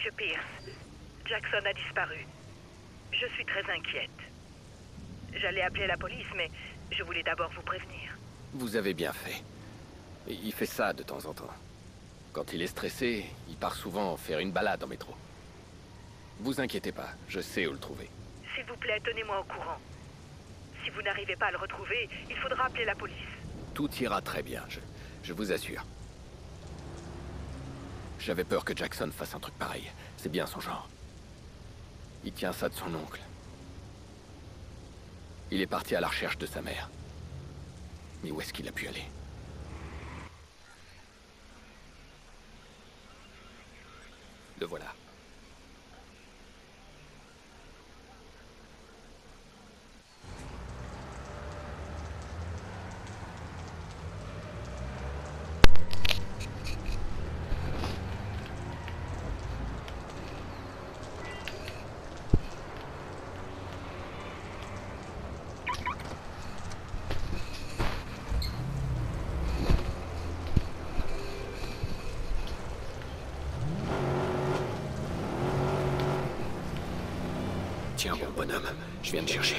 Monsieur Pierce. Jackson a disparu. Je suis très inquiète. J'allais appeler la police, mais je voulais d'abord vous prévenir. Vous avez bien fait. Et il fait ça de temps en temps. Quand il est stressé, il part souvent faire une balade en métro. Vous inquiétez pas, je sais où le trouver. S'il vous plaît, tenez-moi au courant. Si vous n'arrivez pas à le retrouver, il faudra appeler la police. Tout ira très bien, je vous assure. J'avais peur que Jackson fasse un truc pareil. C'est bien son genre. Il tient ça de son oncle. Il est parti à la recherche de sa mère. Mais où est-ce qu'il a pu aller? Le voilà. Tiens, bon bonhomme, je viens de chercher.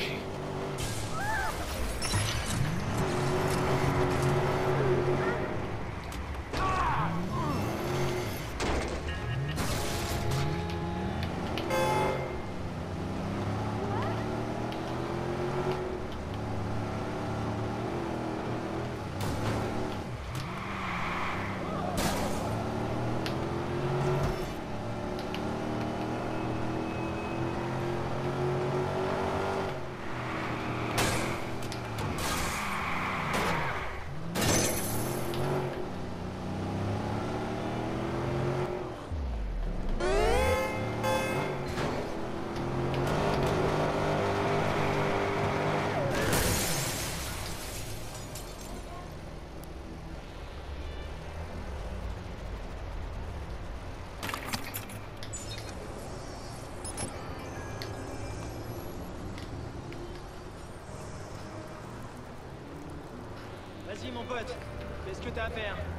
Vas-y mon pote, fais ce que t'as à faire.